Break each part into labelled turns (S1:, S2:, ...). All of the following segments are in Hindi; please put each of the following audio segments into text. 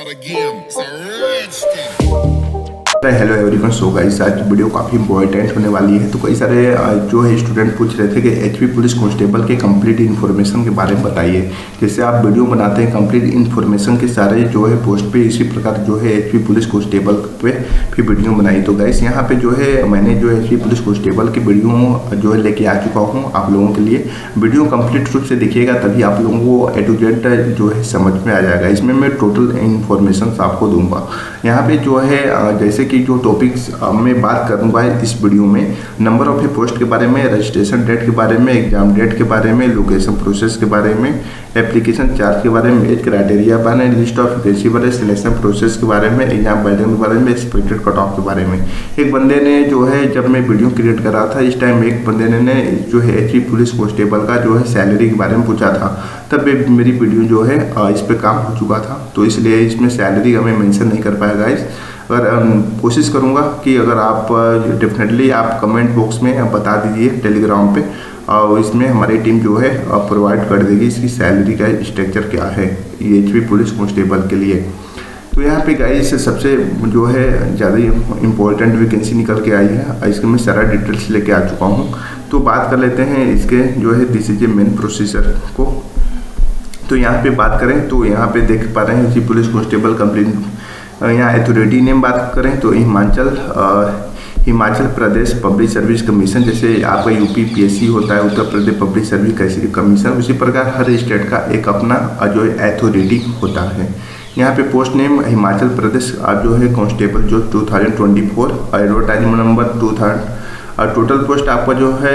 S1: again. It's a rich thing.
S2: Hello everyone. So guys आज की वीडियो काफ़ी इंपॉर्टेंट होने वाली है। तो कई सारे जो है स्टूडेंट पूछ रहे थे कि एचपी पुलिस कांस्टेबल के कंप्लीट इन्फॉर्मेशन के बारे में बताइए। जैसे आप वीडियो बनाते हैं कंप्लीट इन्फॉर्मेशन के सारे जो है पोस्ट पे, इसी प्रकार जो है एचपी पुलिस कांस्टेबल पे भी वीडियो बनाई। तो गाइस यहाँ पे जो है मैंने जो एचपी पुलिस कांस्टेबल की वीडियो जो है लेके आ चुका हूँ आप लोगों के लिए। वीडियो कंप्लीट रूप से देखिएगा तभी आप लोगों को ए टू जेड जो है समझ में आ जाएगा। इसमें मैं टोटल इन्फॉर्मेशन आपको दूंगा। यहाँ पे जो है जैसे कि जो टॉपिक्स मैं बात करूंगा इस वीडियो में, नंबर ऑफ ए पोस्ट के बारे में, रजिस्ट्रेशन डेट के बारे में, एग्जाम डेट के बारे में, लोकेशन प्रोसेस के बारे में, एप्लीकेशन चार्ज के बारे में, एज क्राइटेरिया के बारे में, लिस्ट ऑफ वैकेंसी बारे, सिलेक्शन प्रोसेस के बारे में, एग्जाम पैटर्न के बारे में, एक्सपेक्टेड कट ऑफ के बारे में। एक बंदे ने जो है जब मैं वीडियो क्रिएट कर रहा था इस टाइम एक बंदे ने जो है एचपी पुलिस कांस्टेबल का जो है सैलरी के बारे में पूछा था। तब मेरी वीडियो जो है इस पर काम हो चुका था, तो इसलिए इसमें सैलरी हमें मेंशन नहीं कर पाया गाइस। अगर कोशिश करूंगा कि अगर आप डेफिनेटली आप कमेंट बॉक्स में बता दीजिए टेलीग्राम पे, और इसमें हमारी टीम जो है प्रोवाइड कर देगी इसकी सैलरी का स्ट्रक्चर क्या है ये एचपी पुलिस कांस्टेबल के लिए। तो यहाँ पे गाइस सबसे जो है ज़्यादा इम्पोर्टेंट वैकेंसी निकल के आई है, इसके मैं सारा डिटेल्स लेके आ चुका हूँ। तो बात कर लेते हैं इसके जो है this is a main procedure को। तो यहाँ पे बात करें तो यहाँ पे देख पा रहे हैं एचपी पुलिस कांस्टेबल कंप्लीट। यहाँ अथॉरिटी नेम बात करें तो Himachal Pradesh public service commission, जैसे आपका यूपी पीएससी होता है, Uttar Pradesh public service commission, उसी प्रकार हर स्टेट का एक अपना जो है अथॉरिटी होता है। यहाँ पे पोस्ट नेम हिमाचल प्रदेश जो है कांस्टेबल जो 2024, एडवर्टाइजमेंट नंबर 2000, टोटल पोस्ट आपका जो है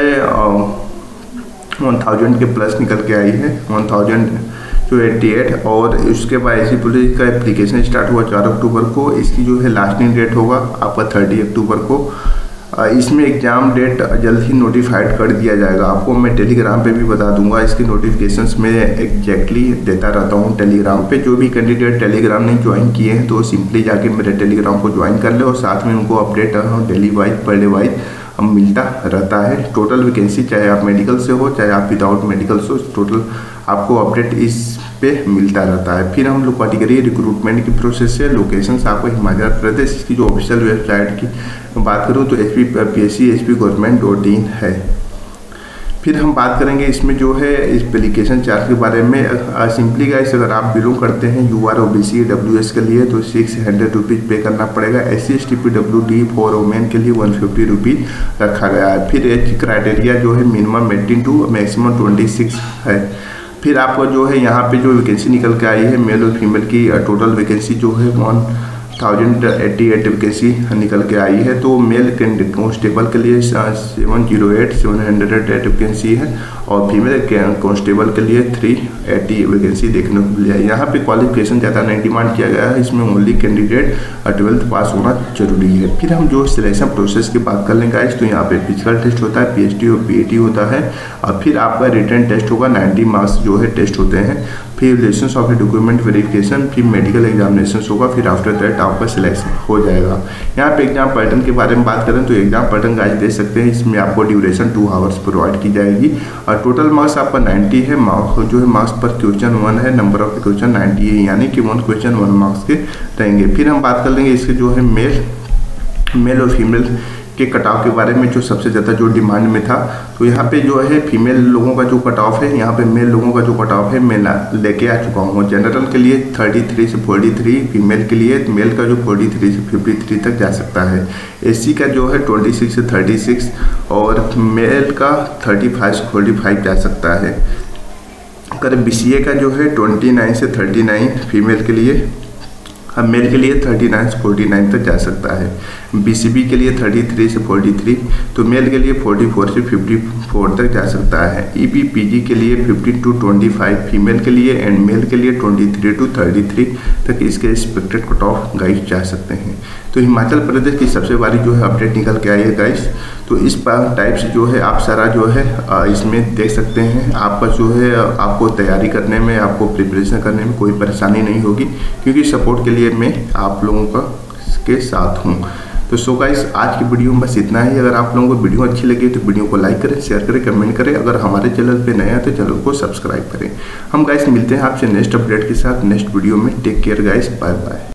S2: 1000 के प्लस निकल के आई है, 1088। और उसके बाद एचपी पुलिस का एप्लीकेशन स्टार्ट हुआ 4 अक्टूबर को। इसकी जो है लास्टिंग डेट होगा आपका 30 अक्टूबर को। इसमें एग्ज़ाम डेट जल्द ही नोटिफाइड कर दिया जाएगा। आपको मैं टेलीग्राम पे भी बता दूंगा, इसकी नोटिफिकेशंस मैं एग्जैक्टली देता रहता हूँ टेलीग्राम पे। जो भी कैंडिडेट टेलीग्राम नहीं ज्वाइन किए हैं तो सिंपली जाके मेरे टेलीग्राम को ज्वाइन कर ले, और साथ में उनको अपडेट डेली वाइज पर डे वाइज मिलता रहता है। टोटल वैकेंसी चाहे आप मेडिकल से हो चाहे आप विदाउट मेडिकल से हो, टोटल आपको अपडेट इस पे मिलता रहता है। फिर हम लोग कैटेगरी रिक्रूटमेंट की प्रोसेस है, लोकेशंस आपको हिमाचल प्रदेश, इसकी जो ऑफिशियल वेबसाइट की बात करूँ तो hppsc.hp.government.in है। फिर हम बात करेंगे इसमें जो है इस एप्लीकेशन चार्ज के बारे में। सिंपली गाइस अगर आप बिलोंग करते हैं UR OBC WS के लिए तो 600 रुपीज़ पे करना पड़ेगा। SC ST PWD for women के लिए 150 रुपीज़ रखा गया है। फिर एज क्राइटेरिया जो है मिनिमम 18 टू मैक्सिमम 26 है। फिर आपको जो है यहाँ पे जो वैकेंसी निकल के आई है मेल और फीमेल की टोटल वैकेंसी जो है 1088 वैकेंसी निकल के आई है। तो मेल कांस्टेबल के लिए 708 वैकेंसी है, और फीमेल कांस्टेबल के लिए 380 वैकेंसी देखने को मिली है। यहाँ पे क्वालिफिकेशन ज़्यादा नहीं डिमांड किया गया है, इसमें ओनली कैंडिडेट 12th पास होना जरूरी है। फिर हम जो सिलेक्शन प्रोसेस की बात कर लेंगे तो यहाँ पे फिजिकल टेस्ट होता है, PhD और PAT होता है, और फिर आपका रिटन टेस्ट होगा, 90 मार्क्स जो है टेस्ट होते हैं। फिर लाइसेंस ऑफ डॉक्यूमेंट वेरिफिकेशन, फिर मेडिकल एग्जामिनेशन होगा, फिर आफ्टर दैट आपका सिलेक्शन हो जाएगा। यहाँ पे एग्जाम पैटर्न के बारे में बात करें तो एग्जाम पैटर्न गाइस देख सकते हैं, इसमें आपको ड्यूरेशन 2 आवर्स प्रोवाइड की जाएगी, और टोटल मार्क्स आपका 90 है। जो है मार्क्स पर क्वेश्चन 1 है, नंबर ऑफ क्वेश्चन 90 है, यानी कि 1 क्वेश्चन 1 मार्क्स के रहेंगे। फिर हम बात कर लेंगे इसके जो है मेल और फीमेल के कट ऑफ के बारे में, जो सबसे ज़्यादा जो डिमांड में था। तो यहाँ पे जो है फीमेल लोगों का जो कट ऑफ है, यहाँ पे मेल लोगों का जो कट ऑफ है मैं लेके आ चुका हूँ। जनरल के लिए 33 से 43, फीमेल के लिए मेल का जो 43 से 53 तक जा सकता है। SC का जो है 26 से 36, और मेल का 35 से 45 जा सकता है। अगर BCA का जो है 29 से 39 फीमेल के लिए, हम मेल के लिए 39 से 49 तक जा सकता है। BCB के लिए 33 से 43, तो मेल के लिए 44 से 54 तक जा सकता है। EPPG के लिए 15 to 25 फीमेल के लिए, एंड मेल के लिए 23 to 33 तक इसके एक्सपेक्टेड कट ऑफ गाइस जा सकते हैं। तो हिमाचल प्रदेश की सबसे बड़ी जो है अपडेट निकल के आई है गाइस। तो इस टाइप से जो है आप सारा जो है इसमें देख सकते हैं। आपका जो है आपको तैयारी करने में, आपको प्रिपरेशन करने में कोई परेशानी नहीं होगी, क्योंकि सपोर्ट के लिए मैं आप लोगों का के साथ हूँ। तो सो गाइस आज की वीडियो में बस इतना ही। अगर आप लोगों को वीडियो अच्छी लगी तो वीडियो को लाइक करें, शेयर करें, कमेंट करें। अगर हमारे चैनल पे नए हैं तो चैनल को सब्सक्राइब करें। हम गाइस मिलते हैं आपसे नेक्स्ट अपडेट के साथ नेक्स्ट वीडियो में। Take care guys, bye bye.